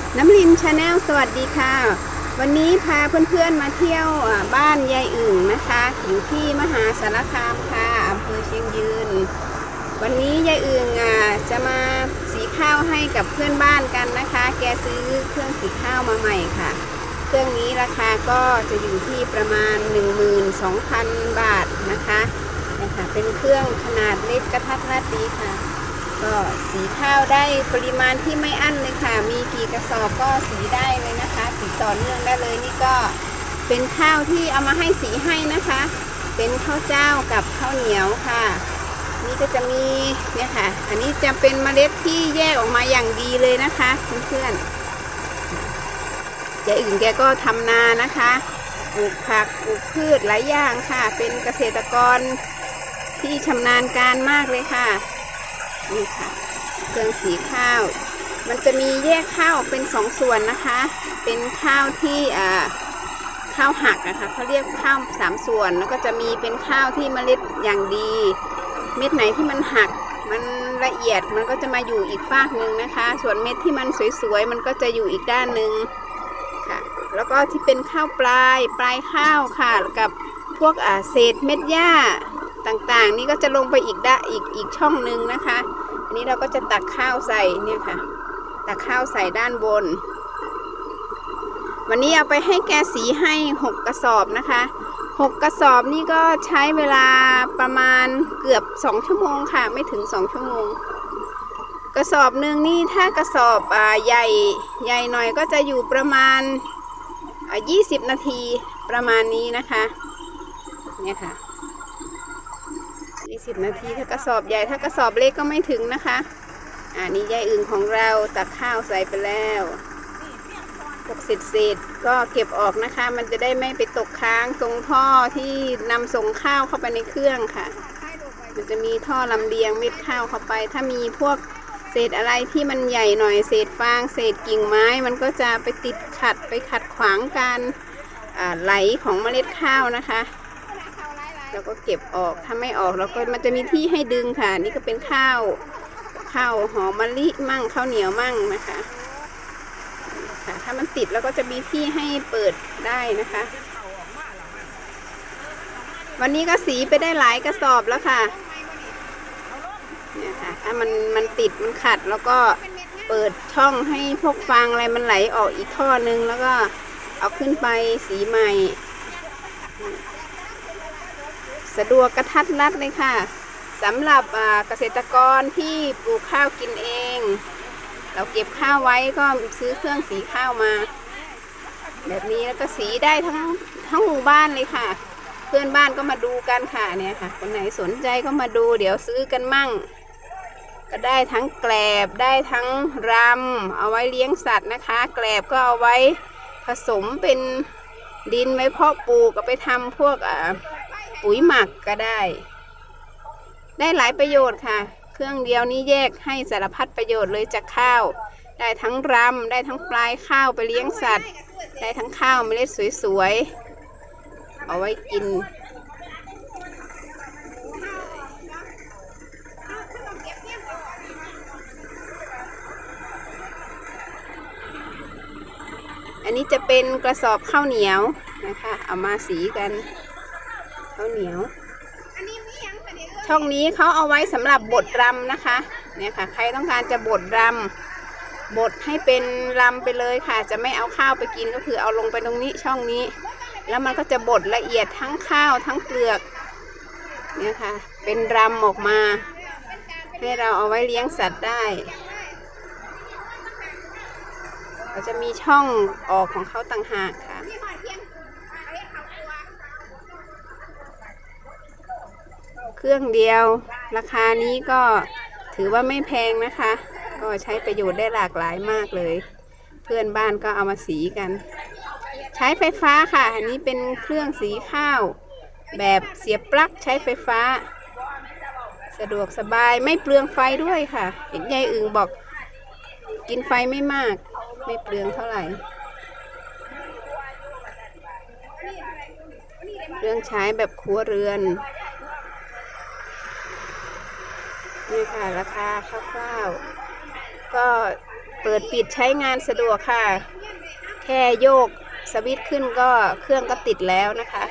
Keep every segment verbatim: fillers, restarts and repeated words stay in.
น้ำลินชาแนลสวัสดีค่ะวันนี้พาเพื่อนๆมาเที่ยวบ้านยายอึ่งนะคะอยู่ที่มหาสารคามค่ะอำเภอเชียงยืนวันนี้ยายอึ่งจะมาสีข้าวให้กับเพื่อนบ้านกันนะคะแกซื้อเครื่องสีข้าวมาใหม่ค่ะเครื่องนี้ราคาก็จะอยู่ที่ประมาณ หนึ่งหมื่นสองพัน บาทนะคะนะคะเป็นเครื่องขนาดเล็กกระทัดรัดดีค่ะก็สีข้าวได้ปริมาณที่ไม่อั้นเลยค่ะมีกี่กระสอบก็สีได้เลยนะคะสีต่อเนื่องได้เลยนี่ก็เป็นข้าวที่เอามาให้สีให้นะคะเป็นข้าวเจ้ากับข้าวเหนียวค่ะนี่ก็จะมีเนี่ยค่ะอันนี้จะเป็นเมล็ดที่แยกออกมาอย่างดีเลยนะคะเพื่อนๆยายอึ่งแกก็ทำนานะคะปลูกผักปลูกพืชหลายอย่างค่ะเป็นเกษตรกรที่ชำนาญการมากเลยค่ะนี่ค่ะเครื่องสีข้าวมันจะมีแยกข้าวเป็นสองส่วนนะคะเป็นข้าวที่อ่าข้าวหักนะคะเขาเรียกข้าวสามส่วนแล้วก็จะมีเป็นข้าวที่เมล็ดอย่างดีเม็ดไหนที่มันหักมันละเอียดมันก็จะมาอยู่อีกฝากหนึ่งนะคะส่วนเม็ดที่มันสวยๆมันก็จะอยู่อีกด้านหนึ่งค่ะแล้วก็ที่เป็นข้าวปลายปลายข้าวค่ะกับพวกอ่าเศษเม็ดหญ้าต่างๆนี่ก็จะลงไปอีกด้านอีกอีกช่องหนึ่งนะคะอันนี้เราก็จะตักข้าวใส่เนี่ยค่ะตักข้าวใส่ด้านบนวันนี้เอาไปให้แกสีให้หกกระสอบนะคะหกกระสอบนี่ก็ใช้เวลาประมาณเกือบสองชั่วโมงค่ะไม่ถึงสองชั่วโมงกระสอบหนึ่งนี่ถ้ากระสอบอ่าใหญ่ใหญ่หน่อยก็จะอยู่ประมาณอ่ายี่สิบนาทีประมาณนี้นะคะเนี่ยค่ะยี่สิบนาทีถ้ากระสอบใหญ่ถ้ากระสอบเล็กก็ไม่ถึงนะคะอ่านี่ยายอึ่งของเราตักข้าวใส่ไปแล้วพวกเศษเศษก็เก็บออกนะคะมันจะได้ไม่ไปตกค้างตรงท่อที่นำส่งข้าวเข้าไปในเครื่องค่ะมันจะมีท่อลำเลียงเม็ดข้าวเข้าไปถ้ามีพวกเศษอะไรที่มันใหญ่หน่อยเศษฟางเศษกิ่งไม้มันก็จะไปติดขัดไปขัดขวางการไหลของเมล็ดข้าวนะคะแล้วก็เก็บออกถ้าไม่ออกแล้วก็มันจะมีที่ให้ดึงค่ะนี่ก็เป็นข้าวข้าวหอมมะลิมั่งข้าวเหนียวมั่งนะคะค่ะถ้ามันติดแล้วก็จะมีที่ให้เปิดได้นะคะวันนี้ก็สีไปได้หลายกระสอบแล้วค่ะเนี่ยค่ะถ้ามันมันติดมันขัดแล้วก็เปิดช่องให้พวกฟางอะไรมันไหลออกอีกท่อนึงแล้วก็เอาขึ้นไปสีใหม่สะดวกกระทัดรัดเลยค่ะสำหรับเกษตรกรที่ปลูกข้าวกินเองเราเก็บข้าวไว้ก็ซื้อเครื่องสีข้าวมาแบบนี้แล้วก็สีได้ทั้งทั้งหมู่บ้านเลยค่ะเพื่อนบ้านก็มาดูกันค่ะเนี่ยค่ะคนไหนสนใจก็มาดูเดี๋ยวซื้อกันมั่งก็ได้ทั้งแกลบได้ทั้งรำเอาไว้เลี้ยงสัตว์นะคะแกลบก็เอาไว้ผสมเป็นดินไว้เพาะปลูกก็ไปทำพวกอ่าปุ๋ยหมักก็ได้ได้หลายประโยชน์ค่ะเครื่องเดียวนี้แยกให้สารพัดประโยชน์เลยจากข้าวได้ทั้งรำได้ทั้งปลายข้าวไปเลี้ยงสัตว์ได้ทั้งข้าวเมล็ดสวยๆเอาไว้กินอันนี้จะเป็นกระสอบข้าวเหนียวนะคะเอามาสีกันข้าวเหนียวช่องนี้เขาเอาไว้สำหรับบดรำนะคะเนี่ยค่ะใครต้องการจะบดรำบดให้เป็นรำไปเลยค่ะจะไม่เอาข้าวไปกินก็คือเอาลงไปตรงนี้ช่องนี้แล้วมันก็จะบดละเอียดทั้งข้าวทั้งเปลือกเนี่ยค่ะเป็นรำออกมาให้เราเอาไว้เลี้ยงสัตว์ได้ก็จะมีช่องออกของเขาต่างหากค่ะเครื่องเดียวราคานี้ก็ถือว่าไม่แพงนะคะก็ใช้ประโยชน์ได้หลากหลายมากเลยเพื่อนบ้านก็เอามาสีกันใช้ไฟฟ้าค่ะอันนี้เป็นเครื่องสีข้าวแบบเสียบปลั๊กใช้ไฟฟ้าสะดวกสบายไม่เปลืองไฟด้วยค่ะเห็นยายอึ่งบอกกินไฟไม่มากไม่เปลืองเท่าไหร่เครื่องใช้แบบครัวเรือนนี่ค่ะราคาคร่าวๆก็เปิดปิดใช้งานสะดวกค่ะแค่โยกสวิตช์ขึ้นก็เครื่องก็ติดแล้วนะคะ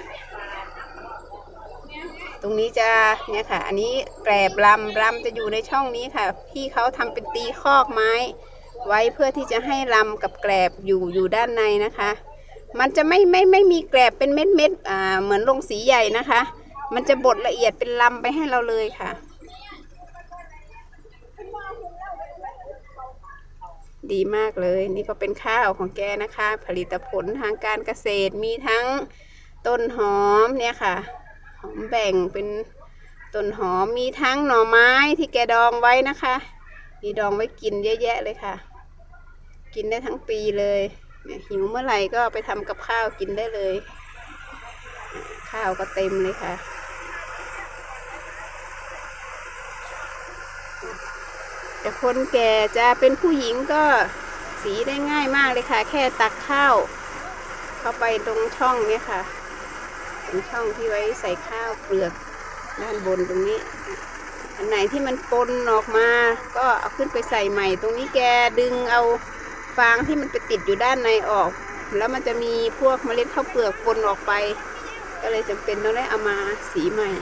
ตรงนี้จะเนี่ยค่ะอันนี้แกลบลำลำจะอยู่ในช่องนี้ค่ะพี่เขาทำเป็นตีคอกไม้ไว้เพื่อที่จะให้ลำกับแกลบอยู่อยู่ด้านในนะคะมันจะไม่ไม่ไม่มีแกลบเป็นเม็ดเม็ดอ่าเหมือนลงสีใหญ่นะคะมันจะบดละเอียดเป็นลำไปให้เราเลยค่ะดีมากเลยนี่ก็เป็นข้าวของแกนะคะผลิตผลทางการเกษตรมีทั้งต้นหอมเนี่ยค่ะหอมแบ่งเป็นต้นหอมมีทั้งหน่อไม้ที่แกดองไว้นะคะมีดองไว้กินเยอะแยะเลยค่ะกินได้ทั้งปีเลยหิวเมื่อไหร่ก็ไปทำกับข้าวกินได้เลยข้าวก็เต็มเลยค่ะแต่คนแก่จะเป็นผู้หญิงก็สีได้ง่ายมากเลยค่ะแค่ตักข้าวเข้าไปตรงช่องนี้ค่ะตรงช่องที่ไว้ใส่ข้าวเปลือกด้านบนตรงนี้อันไหนที่มันปนออกมาก็เอาขึ้นไปใส่ใหม่ตรงนี้แกดึงเอาฟางที่มันไปติดอยู่ด้านในออกแล้วมันจะมีพวกเมล็ดข้าวเปลือกปนออกไปก็เลยจำเป็นต้องได้เอามาสีใหม่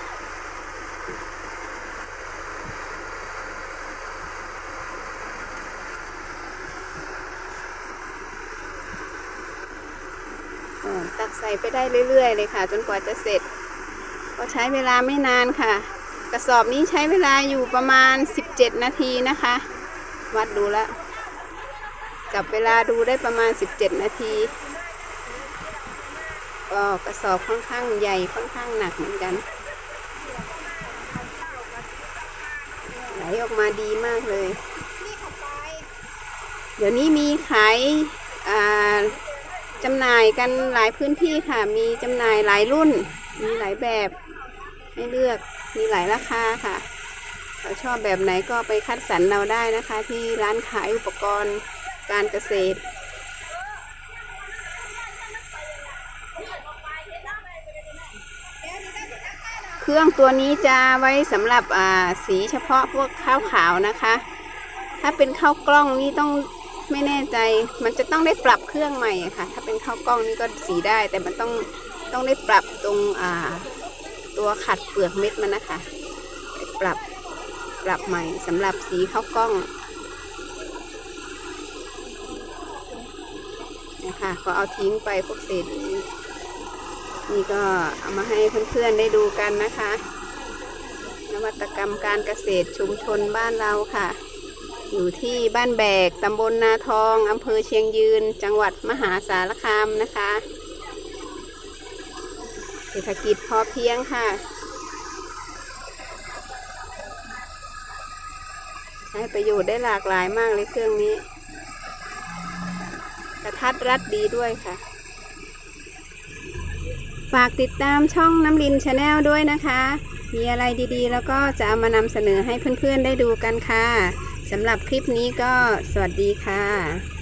ตักใส่ไปได้เรื่อยๆเลยค่ะจนกว่าจะเสร็จก็ใช้เวลาไม่นานค่ะกระสอบนี้ใช้เวลาอยู่ประมาณสิบเจ็ดนาทีนะคะวัดดูแล้วจับเวลาดูได้ประมาณสิบเจ็ดนาทีก็กระสอบค่อนข้างใหญ่ค่อนข้างหนักเหมือนกันไหลออกมาดีมากเลยเดี๋ยวนี้มีขายอ่าจำหน่ายกันหลายพื้นที่ค่ะมีจำหน่ายหลายรุ่นมีหลายแบบให้เลือกมีหลายราคาค่ะเราชอบแบบไหนก็ไปคัดสรรเราได้นะคะที่ร้านขายอุปกรณ์การเกษตรเครื่องตัวนี้จะไว้สำหรับอ่าสีเฉพาะพวกข้าวขาวนะคะถ้าเป็นข้าวกล้องนี่ต้องไม่แน่ใจมันจะต้องได้ปรับเครื่องใหม่ค่ะถ้าเป็นข้าวกล้องนี่ก็สีได้แต่มันต้องต้องได้ปรับตรงอ่าตัวขัดเปลือกเม็ดมันนะคะปรับปรับใหม่สำหรับสีข้าวกล้องนะคะก็เอาทิ้งไปพวกเศษนี้นี่ก็เอามาให้เพื่อนๆได้ดูกันนะคะนวัตกรรมการเกษตรชุมชนบ้านเราค่ะอยู่ที่บ้านแบกตำบลนาทองอำเภอเชียงยืนจังหวัดมหาสารคามนะคะเศรษฐกิจพอเพียงค่ะใช้ประโยชน์ได้หลากหลายมากเลยเครื่องนี้กระทัดรัดดีด้วยค่ะฝากติดตามช่องน้ำลินชาแนลด้วยนะคะมีอะไรดีๆแล้วก็จะเอามานำเสนอให้เพื่อนๆได้ดูกันค่ะสำหรับคลิปนี้ก็สวัสดีค่ะ